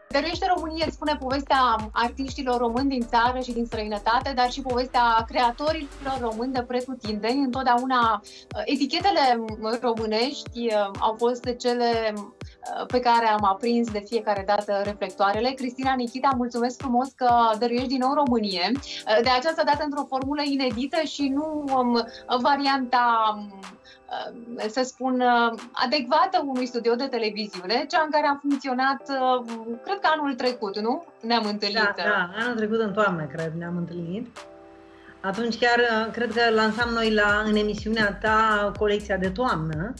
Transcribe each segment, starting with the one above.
Dăruiește România îți spune povestea artiștilor români din țară și din străinătate, dar și povestea creatorilor români de pretutindeni. Întotdeauna etichetele românești au fost cele pe care am aprins de fiecare dată reflectoarele. Cristina Nichita, mulțumesc frumos că dăruiești din nou Românie. De această dată într-o formulă inedită și nu varianta, să spun, adecvată unui studio de televiziune, cea în care am funcționat, cred că anul trecut, nu? Ne-am întâlnit. Da, anul trecut în toamnă, cred, ne-am întâlnit. Atunci chiar, cred că lansam noi în emisiunea ta colecția de toamnă.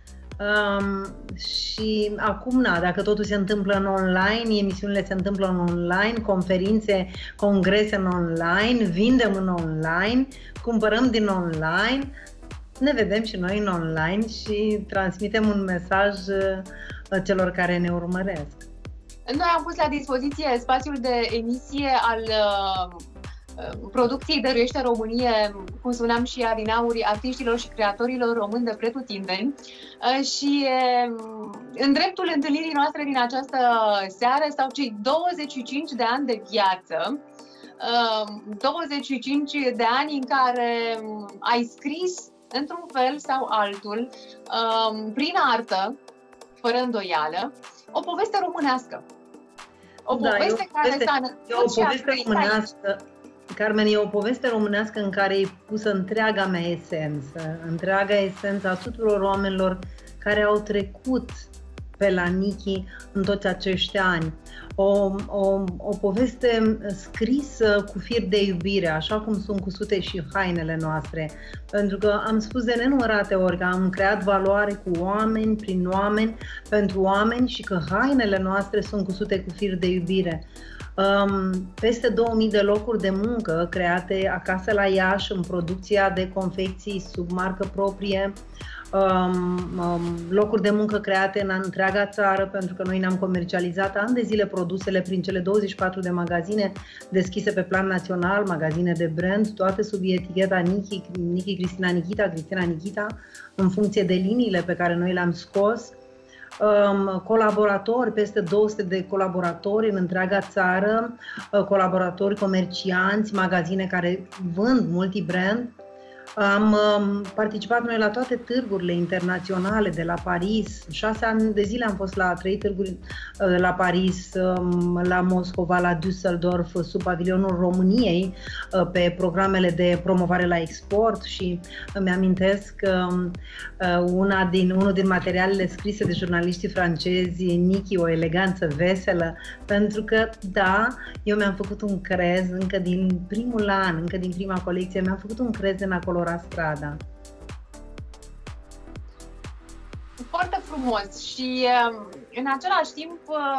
Și acum, dacă totul se întâmplă în online, emisiunile se întâmplă în online, conferințe, congrese în online, vindem în online, cumpărăm din online, ne vedem și noi în online și transmitem un mesaj celor care ne urmăresc. Noi am pus la dispoziție spațiul de emisie al producției Dăruiește Românie, cum spuneam și adinauri, artiștilor și creatorilor români de pretutindeni. Și în dreptul întâlnirii noastre din această seară stau cei 25 de ani de viață, 25 de ani în care ai scris într-un fel sau altul, prin artă, fără îndoială, o poveste românească. O poveste care s-a născut și a trăit. Carmen, e o poveste românească în care e pusă întreaga mea esență, întreaga esență a tuturor oamenilor care au trecut pe la Nichi în toți acești ani. O poveste scrisă cu fir de iubire, așa cum sunt cusute și hainele noastre. Pentru că am spus de nenumărate ori că am creat valoare cu oameni, prin oameni, pentru oameni și că hainele noastre sunt cusute cu fir de iubire. Peste 2000 de locuri de muncă create acasă la Iași în producția de confecții sub marcă proprie, locuri de muncă create în întreaga țară, pentru că noi ne-am comercializat ani de zile produsele prin cele 24 de magazine deschise pe plan național, magazine de brand, toate sub eticheta Nichi, Cristina Nichita, în funcție de liniile pe care noi le-am scos. Colaboratori, peste 200 de colaboratori în întreaga țară, colaboratori, comercianți, magazine care vând multibrand. Am participat noi la toate târgurile internaționale de la Paris. 6 ani de zile am fost la 3 târguri la Paris, la Moscova, la Düsseldorf, sub pavilionul României, pe programele de promovare la export și îmi amintesc unul din materialele scrise de jurnaliștii francezi, Nichi, o eleganță veselă, pentru că, da, eu mi-am făcut un crez încă din primul an, încă din prima colecție, mi-am făcut un crez în acolora strada. Foarte frumos și în același timp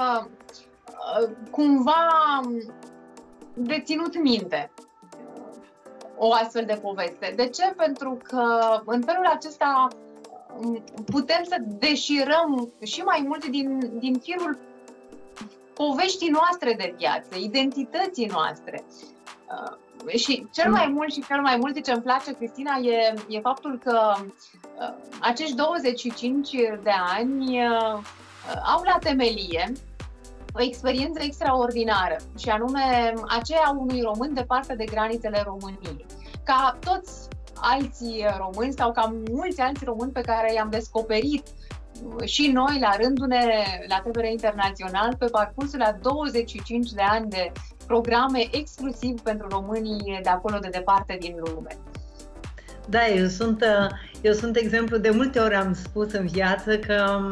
cumva de ținut minte o astfel de poveste. De ce? Pentru că în felul acesta putem să deșirăm și mai mult din firul poveștii noastre de viață, identității noastre. Și cel mai mult ce îmi place, Cristina, e faptul că acești 25 de ani au la temelie o experiență extraordinară, și anume aceea unui român departe de granițele României. Ca toți alții români sau ca mulți alți români pe care i-am descoperit și noi la rândul-ne la TVR Internațional pe parcursul a 25 de ani de programe exclusiv pentru românii de acolo de departe din lume. Da, eu sunt exemplu, de multe ori am spus în viață că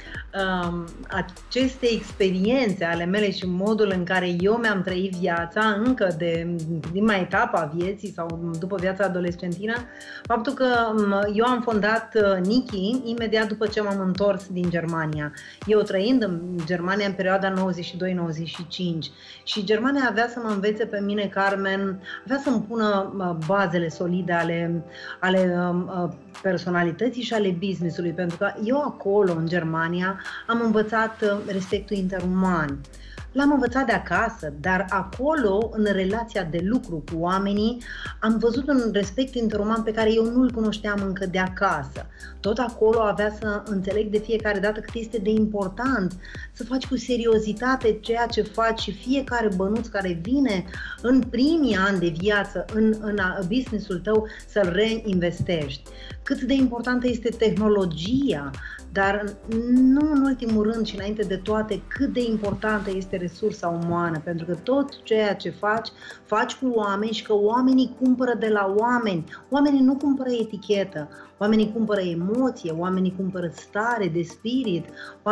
aceste experiențe ale mele și modul în care eu mi-am trăit viața încă din prima etapă a vieții sau după viața adolescentină, faptul că eu am fondat Nichi imediat după ce m-am întors din Germania. Eu trăind în Germania în perioada 92-95 și Germania avea să mă învețe pe mine, Carmen, avea să-mi pună bazele solide ale personalității și ale business-ului, pentru că eu acolo, în Germania, am învățat respectul interuman. L-am învățat de acasă, dar acolo, în relația de lucru cu oamenii, am văzut un respect interuman pe care eu nu-l cunoșteam încă de acasă. Tot acolo avea să înțeleg de fiecare dată cât este de important să faci cu seriozitate ceea ce faci și fiecare bănuț care vine în primii ani de viață, în business-ul tău, să-l reinvestești. Cât de importantă este tehnologia, dar nu în ultimul rând și înainte de toate, cât de importantă este resursa umană, pentru că tot ceea ce faci cu oameni și că oamenii cumpără de la oameni. Oamenii nu cumpără etichetă, oamenii cumpără emoție, oamenii cumpără stare de spirit,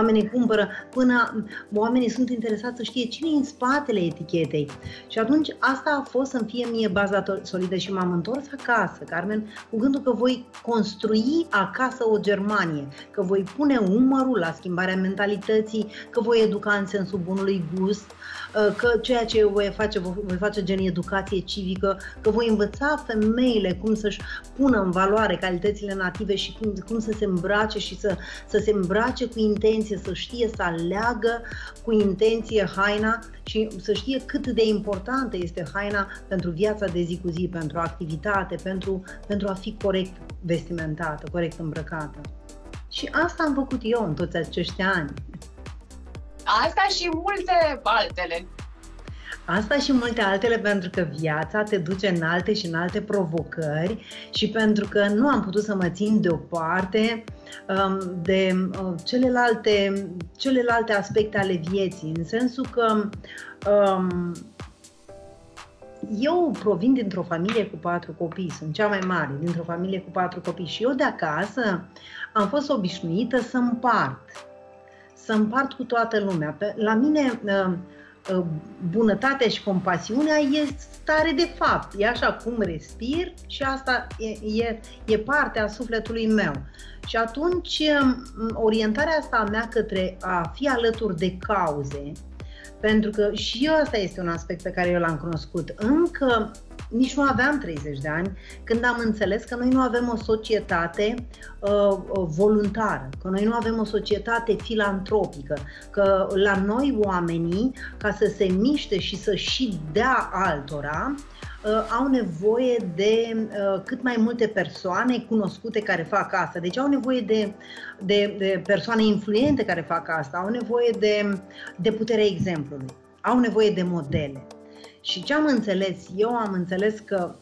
oamenii sunt interesați să știe cine e în spatele etichetei. Și atunci asta a fost să-mi fie mie baza solidă și m-am întors acasă, Carmen, cu gândul că voi construi acasă o Germanie, că voi pune umărul la schimbarea mentalității, că voi educa în sensul bunului gust, că ceea ce voi face gen educație civică, că voi învăța femeile cum să-și pună în valoare calitățile native și cum să se îmbrace și să se îmbrace cu intenție, să știe să aleagă cu intenție haina și să știe cât de importantă este haina pentru viața de zi cu zi, pentru activitate, pentru a fi corect vestimentată, corect îmbrăcată. Și asta am făcut eu în toți acești ani. Asta și multe altele. Asta și multe altele, pentru că viața te duce în alte și în alte provocări și pentru că nu am putut să mă țin deoparte de celelalte aspecte ale vieții, în sensul că eu provin dintr-o familie cu 4 copii, sunt cea mai mare dintr-o familie cu 4 copii și eu de acasă am fost obișnuită să împart cu toată lumea. La mine bunătatea și compasiunea este stare de fapt, e așa cum respir și asta e partea sufletului meu. Și atunci orientarea asta a mea către a fi alături de cauze, pentru că și eu asta este un aspect pe care eu l-am cunoscut. Încă nici nu aveam 30 de ani când am înțeles că noi nu avem o societate voluntară, că noi nu avem o societate filantropică, că la noi oamenii, ca să se miște și să și dea altora, au nevoie de cât mai multe persoane cunoscute care fac asta. Deci au nevoie de persoane influente care fac asta, au nevoie de puterea exemplului, au nevoie de modele. Și ce am înțeles? Eu am înțeles că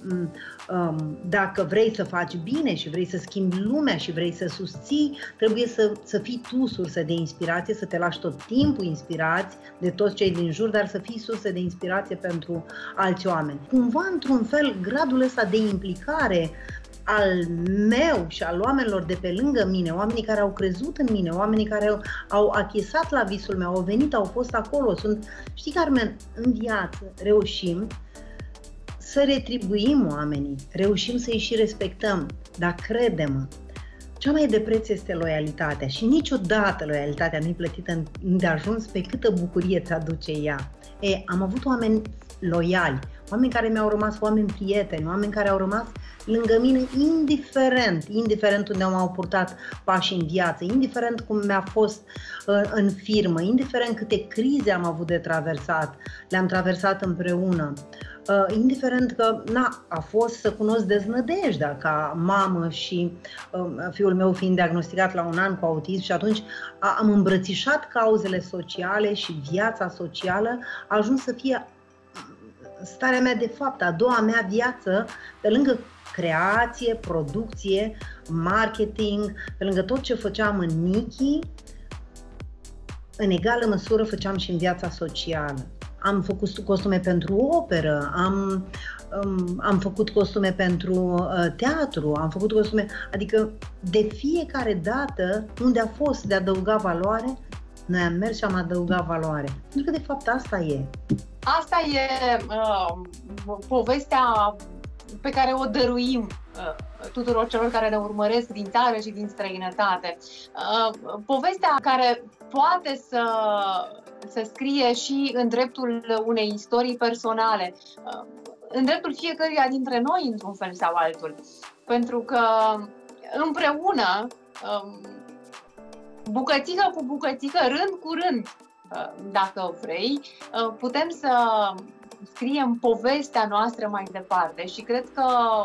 dacă vrei să faci bine și vrei să schimbi lumea și vrei să susții, trebuie să fii tu sursă de inspirație, să te lași tot timpul inspirați de toți cei din jur, dar să fii sursă de inspirație pentru alți oameni. Cumva, într-un fel, gradul ăsta de implicare al meu și al oamenilor de pe lângă mine, oamenii care au crezut în mine, oamenii care au achesat la visul meu, au venit, au fost acolo. Știi, Carmen, în viață reușim să retribuim oamenii, reușim să-i și respectăm, dar crede-mă, cea mai de preț este loialitatea și niciodată loialitatea nu-i plătită îndeajuns pe câtă bucurie ți aduce ea. Am avut oameni loiali, oameni care mi-au rămas oameni prieteni, oameni care au rămas lângă mine indiferent unde m-au purtat pașii în viață, indiferent cum mi-a fost în firmă, indiferent câte crize am avut de traversat, le-am traversat împreună, indiferent că a fost să cunosc deznădejdea ca mamă și fiul meu fiind diagnosticat la 1 an cu autism și atunci am îmbrățișat cauzele sociale și viața socială a ajuns să fie starea mea de fapt, a doua mea viață, pe lângă creație, producție, marketing, pe lângă tot ce făceam în Niki, în egală măsură făceam și în viața socială. Am făcut costume pentru operă, am făcut costume pentru teatru, am făcut costume, adică de fiecare dată unde a fost de adăuga valoare, noi am mers și am adăugat valoare. Pentru că de fapt asta e. Asta e povestea pe care o dăruim tuturor celor care ne urmăresc din țară și din străinătate. Povestea care poate să scrie și în dreptul unei istorii personale, în dreptul fiecăruia dintre noi, într-un fel sau altul. Pentru că împreună, bucățică cu bucățică, rând cu rând, dacă vrei, putem să scriem povestea noastră mai departe și cred că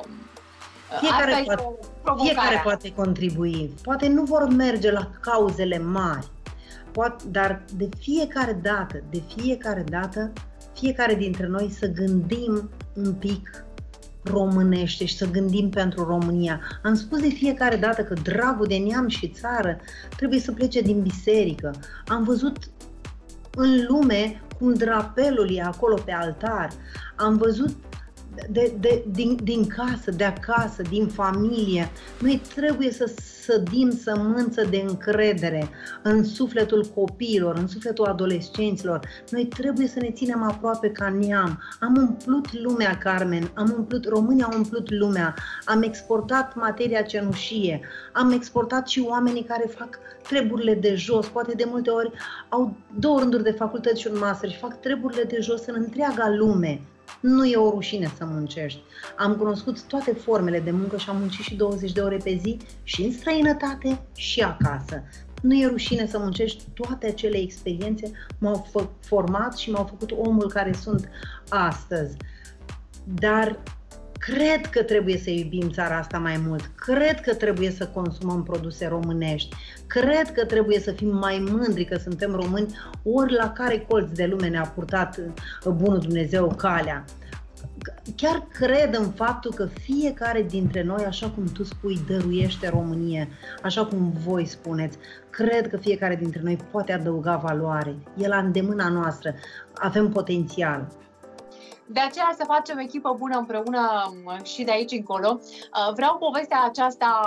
fiecare poate contribui. Poate nu vor merge la cauzele mari, dar de fiecare dată, fiecare dintre noi să gândim un pic românește și să gândim pentru România. Am spus de fiecare dată că dragul de neam și țară trebuie să plece din biserică. Am văzut în lume cum drapelul e acolo pe altar. Am văzut din casă, de acasă, din familie. Noi trebuie să sădim sămânță de încredere în sufletul copiilor, în sufletul adolescenților. Noi trebuie să ne ținem aproape ca neam. Am umplut lumea, Carmen, românii au umplut lumea. Am exportat materia cenușie, am exportat și oamenii care fac treburile de jos. Poate de multe ori au 2 rânduri de facultăți și un master și fac treburile de jos în întreaga lume. Nu e o rușine să muncești. Am cunoscut toate formele de muncă și am muncit și 20 de ore pe zi și în străinătate și acasă. Nu e rușine să muncești. Toate acele experiențe m-au format și m-au făcut omul care sunt astăzi. Dar cred că trebuie să iubim țara asta mai mult. Cred că trebuie să consumăm produse românești. Cred că trebuie să fim mai mândri că suntem români, ori la care colț de lume ne-a purtat bunul Dumnezeu calea. Chiar cred în faptul că fiecare dintre noi, așa cum tu spui, dăruiește Românie, așa cum voi spuneți, cred că fiecare dintre noi poate adăuga valoare. E la îndemâna noastră. Avem potențial. De aceea să facem echipă bună împreună și de aici încolo. Vreau povestea aceasta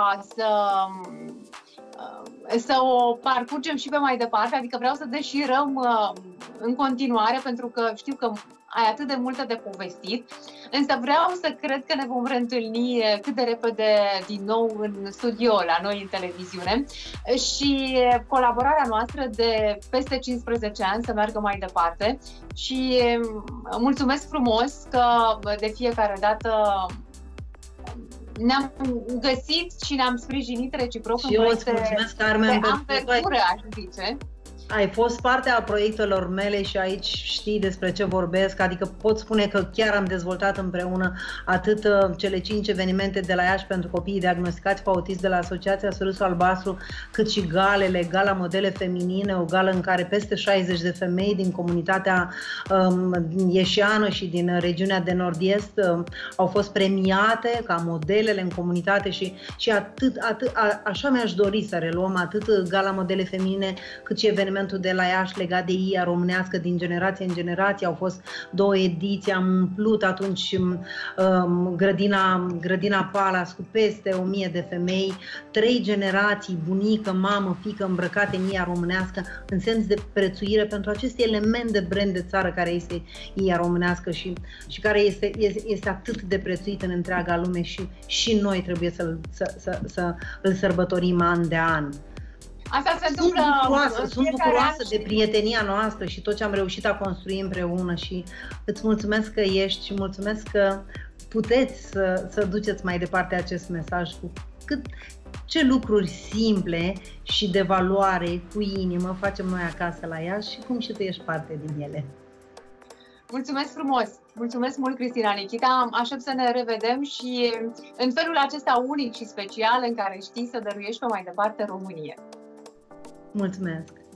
să o parcurgem și pe mai departe, adică vreau să deșirăm în continuare, pentru că știu că ai atât de multe de povestit, însă vreau să cred că ne vom reîntâlni cât de repede din nou în studio la noi în televiziune și colaborarea noastră de peste 15 ani să meargă mai departe și mulțumesc frumos că de fiecare dată ne-am găsit și ne-am sprijinit reciproc în proiecte de anvergură, aș zice. Ai fost parte a proiectelor mele și aici știi despre ce vorbesc, adică pot spune că chiar am dezvoltat împreună atât cele 5 evenimente de la Iași pentru copiii diagnosticați cu autism de la Asociația Sărusul Albastru, cât și galele, Gala Modele Feminine, o gală în care peste 60 de femei din comunitatea ieșeană și din regiunea de nord-est au fost premiate ca modelele în comunitate și așa mi-aș dori să reluăm atât Gala Modele Feminine cât și evenimentul de la Iași legat de IA românească din generație în generație. Au fost 2 ediții, am umplut atunci grădina Palace cu peste 1000 de femei, 3 generații, bunică, mamă, fiică îmbrăcate în IA românească în sens de prețuire pentru acest element de brand de țară care este IA românească și care este atât de prețuit în întreaga lume și noi trebuie să îl sărbătorim an de an. Asta se întâmplă. Sunt bucuroasă de prietenia noastră și tot ce am reușit a construi împreună și îți mulțumesc că ești și mulțumesc că puteți să duceți mai departe acest mesaj cu ce lucruri simple și de valoare cu inimă facem noi acasă la Iași și cum și tu ești parte din ele. Mulțumesc frumos! Mulțumesc mult, Cristina Nichita! Aștept să ne revedem și în felul acesta unic și special în care știi să dăruiești pe mai departe România. Mulțumesc!